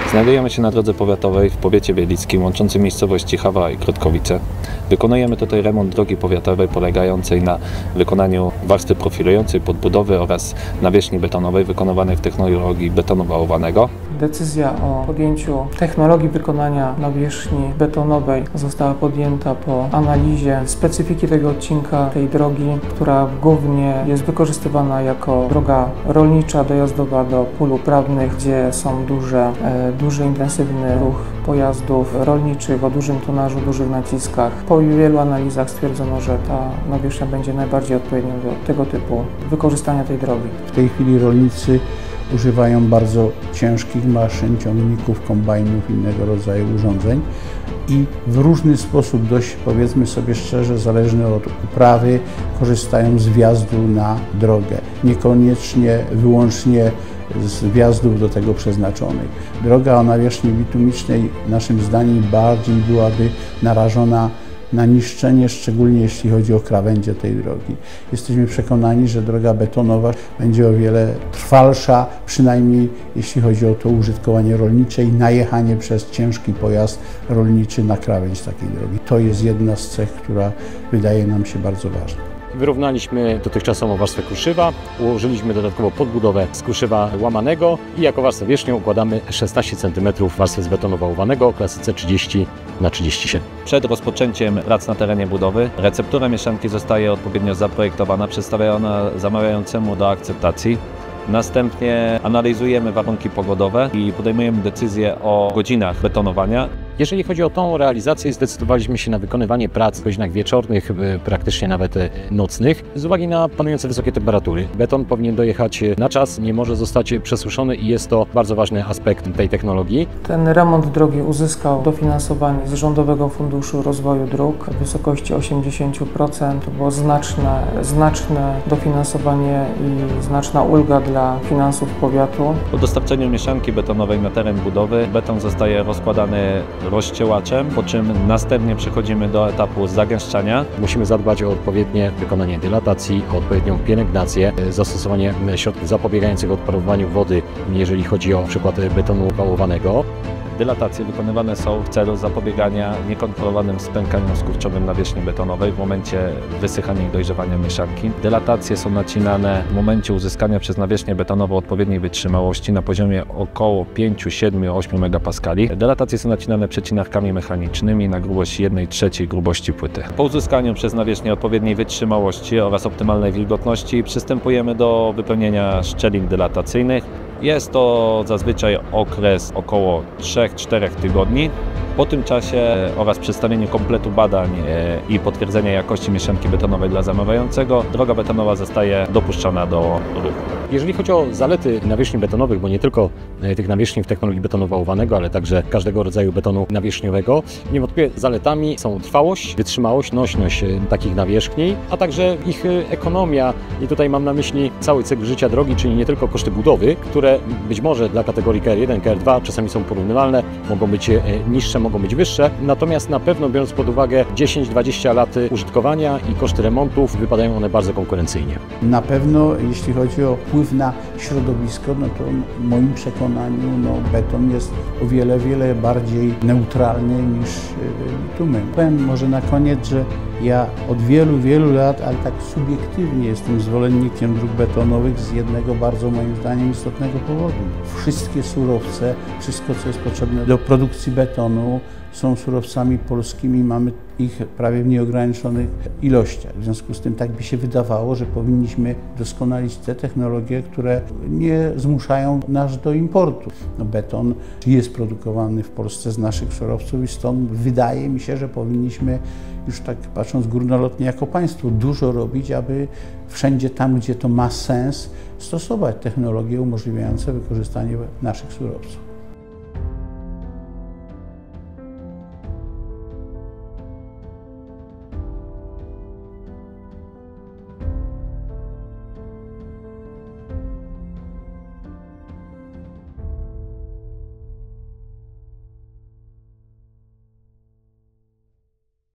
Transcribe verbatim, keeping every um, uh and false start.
Znajdujemy się na drodze powiatowej w powiecie bielickim łączącej miejscowości Hawa i Krotkowice. Wykonujemy tutaj remont drogi powiatowej polegającej na wykonaniu warstwy profilującej podbudowy oraz nawierzchni betonowej wykonywanej w technologii betonu wałowanego. Decyzja o podjęciu technologii wykonania nawierzchni betonowej została podjęta po analizie specyfiki tego odcinka, tej drogi, która głównie jest wykorzystywana jako droga rolnicza dojazdowa do pól uprawnych, gdzie są duże, duży, intensywny ruch pojazdów rolniczych o dużym tonażu, dużych naciskach. Po wielu analizach stwierdzono, że ta nawierzchnia będzie najbardziej odpowiednia do tego typu wykorzystania tej drogi. W tej chwili rolnicy używają bardzo ciężkich maszyn, ciągników, kombajnów, innego rodzaju urządzeń i w różny sposób, dość powiedzmy sobie szczerze, zależny od uprawy, korzystają z wjazdu na drogę. Niekoniecznie wyłącznie z wjazdów do tego przeznaczonych. Droga o nawierzchni bitumicznej naszym zdaniem bardziej byłaby narażona na niszczenie, szczególnie jeśli chodzi o krawędzie tej drogi. Jesteśmy przekonani, że droga betonowa będzie o wiele trwalsza, przynajmniej jeśli chodzi o to użytkowanie rolnicze i najechanie przez ciężki pojazd rolniczy na krawędź takiej drogi. To jest jedna z cech, która wydaje nam się bardzo ważna. Wyrównaliśmy dotychczasową warstwę kruszywa, ułożyliśmy dodatkowo podbudowę z kruszywa łamanego i jako warstwę wierzchnią układamy szesnaście centymetrów warstwy z betonu wałowanego o klasyce trzydzieści na trzydzieści siedem. Przed rozpoczęciem prac na terenie budowy receptura mieszanki zostaje odpowiednio zaprojektowana, przedstawiona zamawiającemu do akceptacji. Następnie analizujemy warunki pogodowe i podejmujemy decyzję o godzinach betonowania. Jeżeli chodzi o tą realizację, zdecydowaliśmy się na wykonywanie prac w godzinach wieczornych, praktycznie nawet nocnych, z uwagi na panujące wysokie temperatury. Beton powinien dojechać na czas, nie może zostać przesuszony i jest to bardzo ważny aspekt tej technologii. Ten remont drogi uzyskał dofinansowanie z Rządowego Funduszu Rozwoju Dróg w wysokości osiemdziesiąt procent. To było znaczne, znaczne dofinansowanie i znaczna ulga dla finansów powiatu. Po dostarczeniu mieszanki betonowej na teren budowy beton zostaje rozkładany rozciełaczem, po czym następnie przechodzimy do etapu zagęszczania. Musimy zadbać o odpowiednie wykonanie dylatacji, o odpowiednią pielęgnację, zastosowanie środków zapobiegających odparowywaniu wody, jeżeli chodzi o przykład betonu wałowanego. Dylatacje wykonywane są w celu zapobiegania niekontrolowanym spękaniom skurczowym nawierzchni betonowej w momencie wysychania i dojrzewania mieszanki. Dylatacje są nacinane w momencie uzyskania przez nawierzchnię betonową odpowiedniej wytrzymałości na poziomie około pięć, siedem, osiem megapaskali. Dylatacje są nacinane przecinarkami mechanicznymi na grubość jednej trzeciej grubości płyty. Po uzyskaniu przez nawierzchnię odpowiedniej wytrzymałości oraz optymalnej wilgotności przystępujemy do wypełnienia szczelin dylatacyjnych. Jest to zazwyczaj okres około trzech do czterech tygodni. Po tym czasie oraz przedstawieniu kompletu badań i potwierdzenia jakości mieszanki betonowej dla zamawiającego, droga betonowa zostaje dopuszczana do ruchu. Jeżeli chodzi o zalety nawierzchni betonowych, bo nie tylko tych nawierzchni w technologii betonu wałowanego, ale także każdego rodzaju betonu nawierzchniowego, niewątpliwie zaletami są trwałość, wytrzymałość, nośność takich nawierzchni, a także ich ekonomia. I tutaj mam na myśli cały cykl życia drogi, czyli nie tylko koszty budowy, które być może dla kategorii K R jeden, K R dwa czasami są porównywalne, mogą być niższe, mogą być wyższe, natomiast na pewno biorąc pod uwagę dziesięć do dwudziestu lat użytkowania i koszty remontów, wypadają one bardzo konkurencyjnie. Na pewno jeśli chodzi o wpływ na środowisko, no to w moim przekonaniu no, beton jest o wiele, wiele bardziej neutralny niż bitumen. Powiem może na koniec, że ja od wielu, wielu lat, ale tak subiektywnie jestem zwolennikiem dróg betonowych z jednego bardzo moim zdaniem istotnego powodu. Wszystkie surowce, wszystko co jest potrzebne do produkcji betonu są surowcami polskimi, mamy ich prawie w nieograniczonych ilościach. W związku z tym tak by się wydawało, że powinniśmy doskonalić te technologie, które nie zmuszają nas do importu. No, beton jest produkowany w Polsce z naszych surowców i stąd wydaje mi się, że powinniśmy już tak patrząc górnolotnie jako państwo dużo robić, aby wszędzie tam, gdzie to ma sens, stosować technologie umożliwiające wykorzystanie naszych surowców.